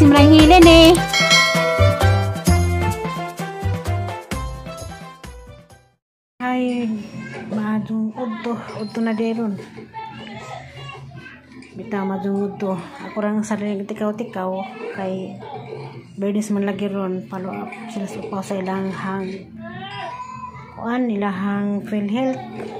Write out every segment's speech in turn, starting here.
si Maranghilen eh. Ay, madung udto na deron. Bitaw madung udto. Ako rang sarili tikaw-tikaw kay Bernis man lagi ron, follow up sila sa upaw sa ilang ilahang PhilHealth.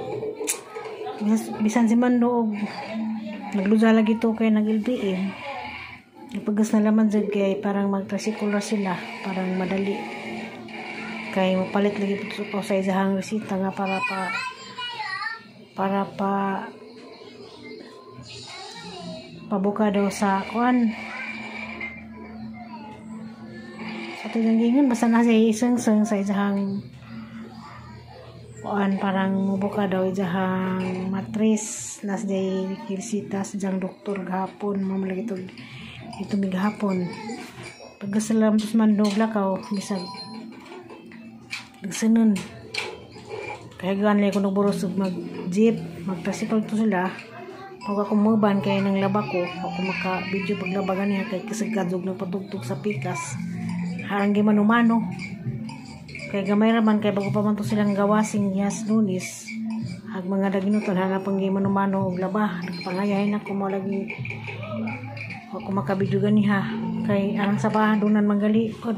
Bisan si Mando nagluza lagi to kay nag-LBM. Ipagas na laman dyan kay parang mag-trasicular sila, parang madali. Kay mapalit lagi po sa upaw sa isang resita nga para pabuka daw sa sa tinanggingan basta na siya isang-sang sa isang parang mubuka daw isang matris na siya kirsita sa isang doktor gahapon mamalagi ito gahapon pagkasalam sa mandog lakaw bisag nagsanon kaya gaan lang ko nagburos mag-jeep mag-tricycle to sila pag ako maban kaya nang laba ko ako maka-video paglabagan niya kay kasagkadzog ng patugtog sa pikas harang gimanumano kaya gamay raman kaya bago pa man to silang gawasing yas Lunis hag mga daginuton hanapang gimanumano og laba nagpangayahin ako mo lagi ako makabidyo ganiha kay arang sa pahadunan manggalikod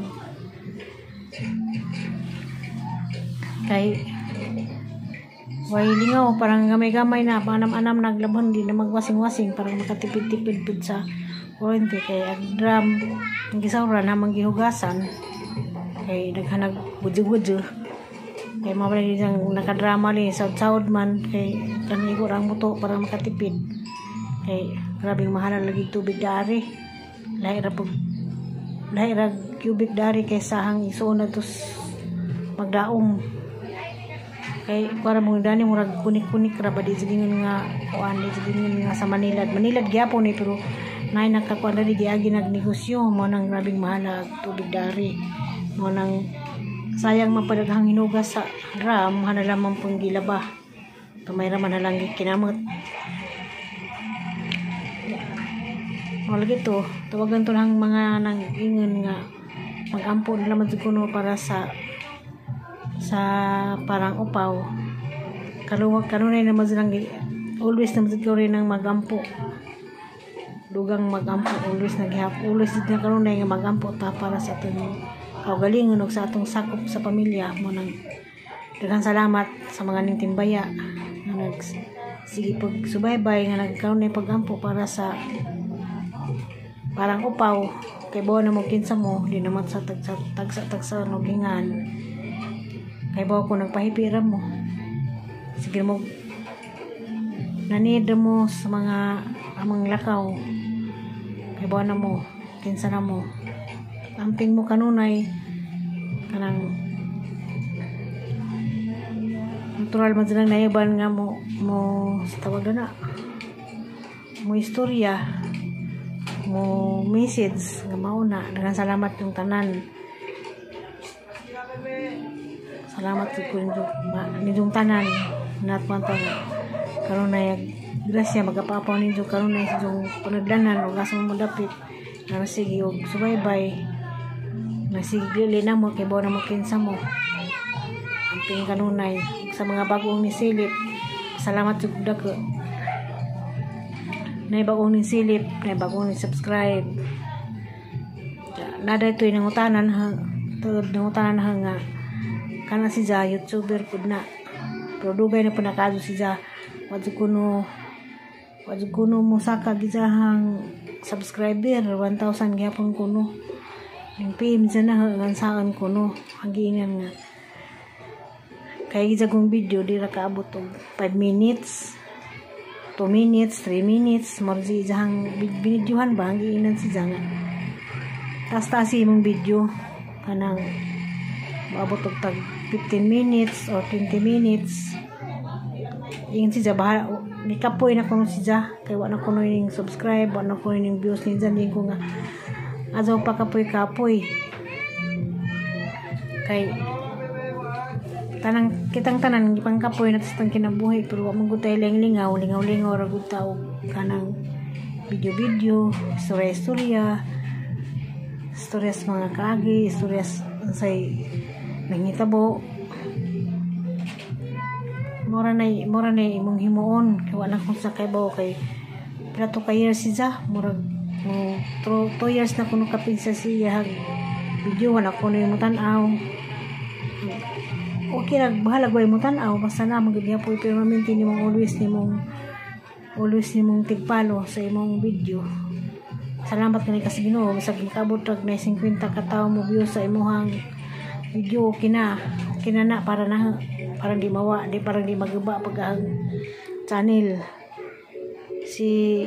kay way lingaw parang gamay-gamay na panam-anam naglabon di na magwasing-wasing parang makatipid-tipid pud sa kurente kay ang drum ang gisawran namang gihugasan kay naghanag budyo-budyo kay mabalay diyang nakadrama li saud-saud man kay kanigo ang buto para makatipid kay grabing mahal lagi tubig dari lahira cubic dari kay sahang isuon na tos magdaom kay para mo dani murag kunik-kunik ra ba di sigingon nga di sigingon nga sa Manila gyapon ni pero nay nakakuan dali giagi nagnegosyo mo nang grabing mahal tubig dari mo nang sayang mapadaghang hinugas sa drum hanalamang pong gilaba kamay ra man halang kinamot mo lagi to tawagan to lang mga nang-ingon nga mag-ampo nila man kuno para sa parang upaw kanunay naman silang always naman siguro rin ng magampo dugang magampo always din kanunay nga magampo ta para sa atong kaugalingon o sa atong sakop sa pamilya mo nang daghang salamat sa mga ningtimbaya nga sige pag subaybay nga nagkanunay pagampo para sa parang upaw kay bawa na mo kinsa mo di naman sa tagsa nugingan kay bawa ko nagpahipiram mo sige mo nanid mo sa mga amang lakaw kay bawa na mo kinsa na mo amping mo kanunay kanang natural man silang naiban nga mo tawag na mo istorya mo message nga mauna dengan salamat yung tanan salamat ko ninyong tanan natmantang karon na grasya magapapaw ninyo karon na yung panagdanan o gasong mo dapit na sige og subaybay na sige na mo kay bawa na mo kinsa mo ang ping kanunay sa mga bagong nisilip salamat jud dako na bagong nisilip na bagong ni subscribe nada ito yung utanan nga kana si Ja YouTuber pud na pero dugay na po nakazo si Ja wadyo kuno mo saka gizahang subscriber 1,000 gyapon kuno yung PM dyan na hanggang saan kuno hagingan nga kaya gizagong video di ra kaabot og 5 minutes 2 minutes 3 minutes marzi jahang binidyohan ba hagiinan si Ja nga tas-tasi mong video kanang maabot og tag 15 minutes or 20 minutes ingin si Ja bahala nikapoy na kuno si Ja kay wa na kuno ning subscribe wa na kuno ning views ni dyan ko nga azaw pa kapoy kay kitang tanan gipang kapoy na tang kinabuhi pero wa man gud tay lingaw ra gud ta og kanang video istorya istoryas mga kaagi, istoryas say nangitabo. Mura na imong himuon kay wala kung sa kay bawo kay pila to ka years siya murag 2 years na kuno kapin sa siya video wala ko na yung tan-aw. Okay ra bahala gaway mo tan-aw basta na magdiya po pero maintain nimong always nimong tigpalo sa imong video. Salamat kani kasi Ginoo bisag gikabot tag na 50 ka tawo mo view sa imong video kina na para di mawa parang di magaba pag ang channel si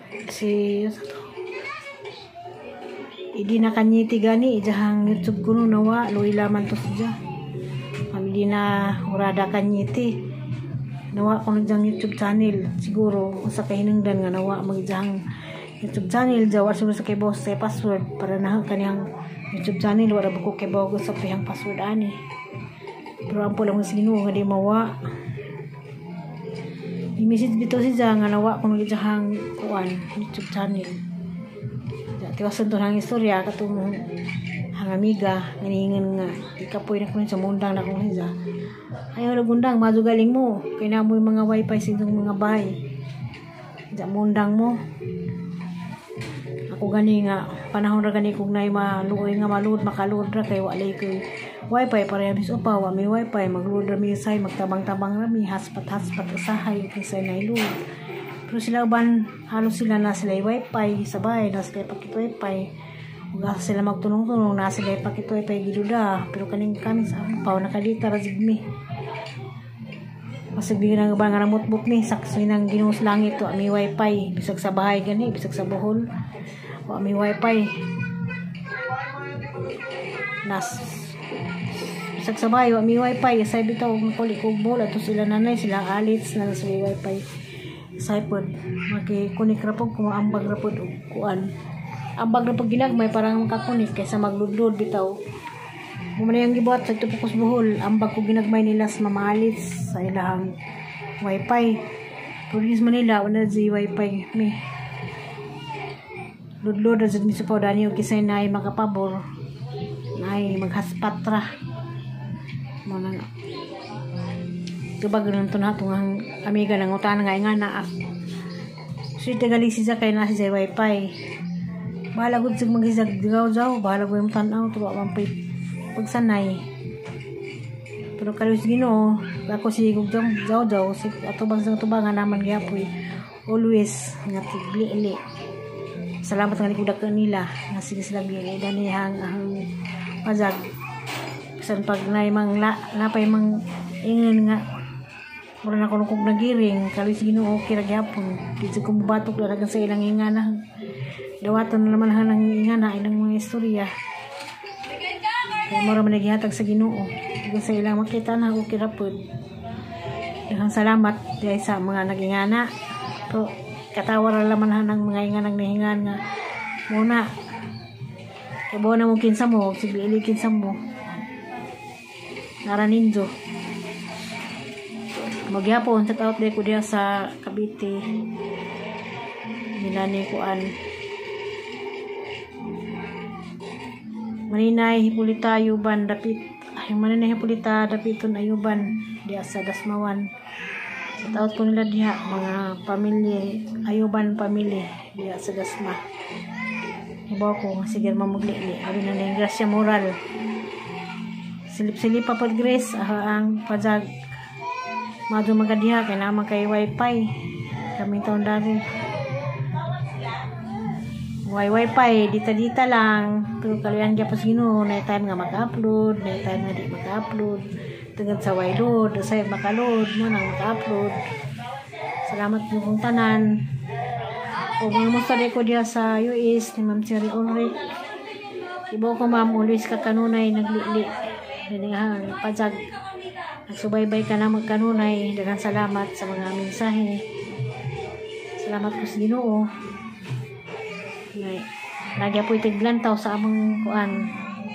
idi na kanyiti gani ijahang YouTube kuno nawa loila man to siya pamili na urada kanyiti nawa kuno jang YouTube channel siguro usa ka hinungdan nga nawa magijahang YouTube channel jawa sa kay boss sa password para na kaniyang YouTube channel wala ba ko kay bago sa pihang password ani pero ang pula mo Ginoo nga di mawa i-message bitaw siya nga nawa kung magijahang kuan YouTube channel tiwasan to ng istorya katong hang amiga nganingan nga ikapoy na kunin sa mundang na kung siya ayaw na gundang madugaling mo kay na mo mga wifi sa inyong mga bahay sa mundang mo ako gani nga panahon ra gani kung nay maluoy nga malud makalud ra kay walay ko wifi para bis upa wa may wifi maglud ra mi say magtabang-tabang ra mi hotspot usahay kaysa nailud pero sila uban halos sila na sila wifi sabay na sila pakit wifi ug sila magtunong-tunong na sila pakit wifi giduda pero kaning kami sa upaw nakadita ra jigmi masig bigyan nga ba nga ramot-buk ni saksoy nang Ginoo sa langit wa may wifi bisag sa bahay gani bisag sa Bohol wa may wifi bisag sa bahay wa may wifi say bitaw magkuli kog bol ato sila nanay sila alits na sa wifi saypod makikunik ra pug kung ambag ra pud kuan ambag ra pug ginagmay parang makakunik kaysa magludlod bitaw mo man yang gibuhat sa Tupukos Bohol ambag ko ginagmay nila sa mamaalits sa ilang wifi pulis Manila wala di wifi mi ludlod ra jud mi sa pawdani og kisay nay makapabor nay maghaspat ra mo nang tubag ron to natong ang amiga nang utan nga ingana si tagali siya kay na si wifi bahala gud sig maghisag digaw-jaw bahala gud tan-aw tuwa man pagsanay pero kalos Ginoo ako si jaw-jaw si atubang sang tubangan naman gyapon always nga tigli salamat nga nikudak nila nga sige sila ginidanihan ang pazag bisan pag napay mang ingon nga mura na kuno kog nagiring kalis Ginoo okay ra gyapon dito ko batok ra sa ilang ingana dawaton naman hanang ingana ilang mga istorya kay mura man gihatag sa Ginoo ug sa ilang makita na okay ra pud daghang salamat diay sa mga nagingana pero katawar ra man hanang mga inganang nahingan nga muna kay buwan na mo kinsa mo sigli kinsa mo naraninjo magyapon sa out day ko diya sa Cavite minani kuan Maninay Hipulita Ayuban dapit Maninay Hipulita dapiton Ayuban diya sa Dasmawan sa taot ko nila diya mga pamilya Ayuban family diya sa Dasma ibaw ko sige mamugli abi na ng grasya moral silip-silip pa pod grace ang pajag madu magadiha kay naman kay wifi kaming taon dati wifi dita lang pero kalian gyapon Ginoo na time nga mag-upload na time nga di mag-upload tungod sa load say makaload mo nang mag-upload salamat po kong tanan o mga ko diya sa US ni Ma'am Cherry Ulrich ibaw ko ma'am always ka kanunay naglili dinihan pajag nagsubaybay ka na magkanunay daghang salamat sa mga mensahe salamat po sa Ginoo nagya po itiglantaw sa among kuan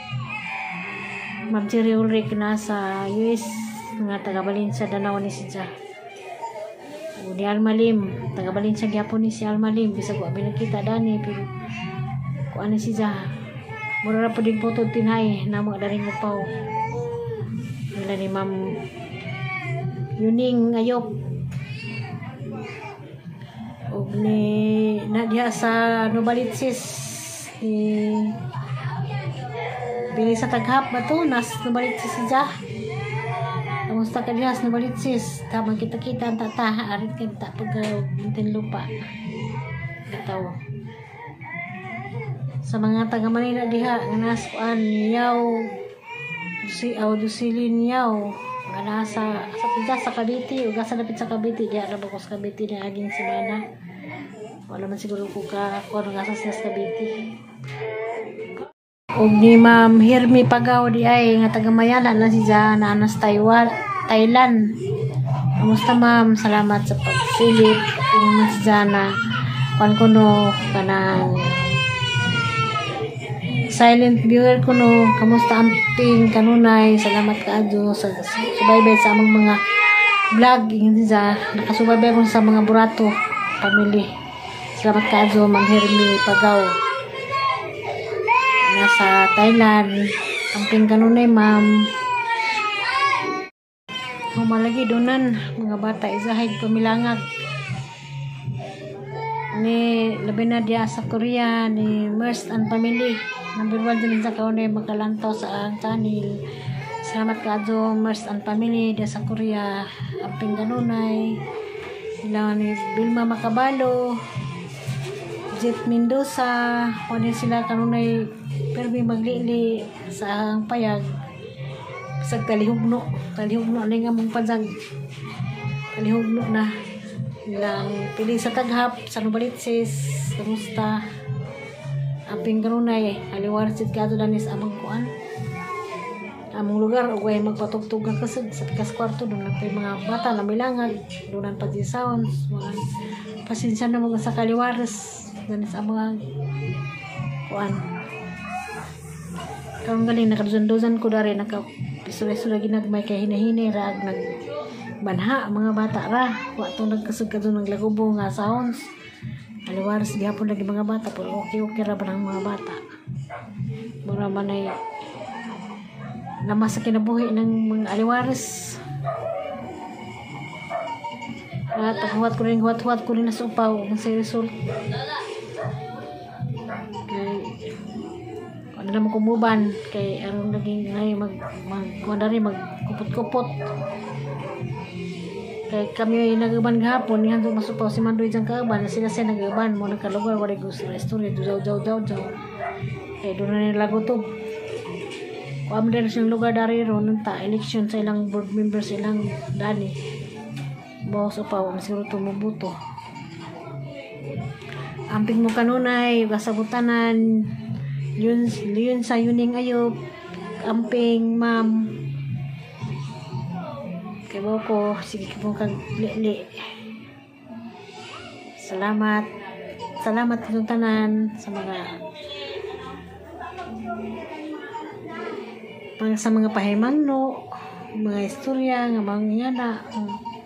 Ma'am Cherry Ulrich na sa US nga taga Valencia Danao ni siya o di Almalim taga Valencia gyapon ni si Almalim bisag wa binakita dani pero kuan ni siya Mura na po din po ito tinay na mga daring upaw. Nila ni Ma'am Yuning Ayop. O ni Nadia sa Novalitsis. Bili sa taghap ba ito? Nas Novalitsis siya. Kamusta ka diya sa Novalitsis? Tamang kita-kita ang tataha. Arit kita pag-bintin lupa. Ito. Sa mga taga Manila diha nga nasuan yaw si Audusilin yaw nga nasa sa Cavite ug sa lapit sa Cavite diha ra ko sa Cavite ni aging semana wala man siguro ko ka kuno nga sa Cavite ug ni Ma'am Hermi Pagaw di ay nga taga Mayala na siya na anas Thailand. Kamusta ma'am? Salamat sa pagsilip ug siya na kuno kanang silent viewer ko no, kamusta amping kanunay, salamat kaadyo sa subaybay sa among mga vlog, hindi sa nakasubaybay ko sa mga Burato family. Salamat kaadyo Ma'am Hermi Pagaw nasa Thailand, amping kanunay ma'am. Humalagi donan mga bata isahig pamilangag ni labi na dia sa Korea ni Merst and Family. Number 1 din sa kaunay magkalantaw sa ang channel. Salamat kaadyo Merst and Family dia sa Korea. Amping kanunay. Sila ni Vilma Macabalo, Jet Mendoza, kunin sila kanunay permi maglili sa ang payag. Sa kalihugno na nga mong padsag. Kalihugno na. Ilang pili sa taghap sa Novalitsis. Kamusta? Amping kanunay aliwarsid ka danis amang kuan among lugar ug way magpatugtog ka kasud sa tikas kwarto doon na mga bata na milangag doon pa di sounds wala pasensya na mo sa kaliwares danis amang kuan karon galing nakaduzan ko dari naka pisura-sura ginagmay kay hinahini ra nag banha mga bata ra wa to nagkasud ka doon naglagubo nga sounds. Aliwares gihapon lagi mga bata pero okay ra ba ng mga bata. Mura man ay lamas sa kinabuhi ng mga aliwares. At huwat ko rin na sa upaw sa result. Kay ano naman kumuban kay anong naging ay magkupot-kupot. Kay kami nagaban gahapon nga masupaw si Mandoy dyan kaaban sila nagaban mo nagkalugar wala gusto na istorya jaw kay doon na nila gutob kuam din sa lugar dari ron ta election sa ilang board members ilang dani bawas upaw siguro tumubuto amping mo kanunay kasabutanan yun sa Yuning Ayop amping ma'am kay ko sige po kag li. Salamat yung tanan sa mga pahimangno, mga istorya nga mga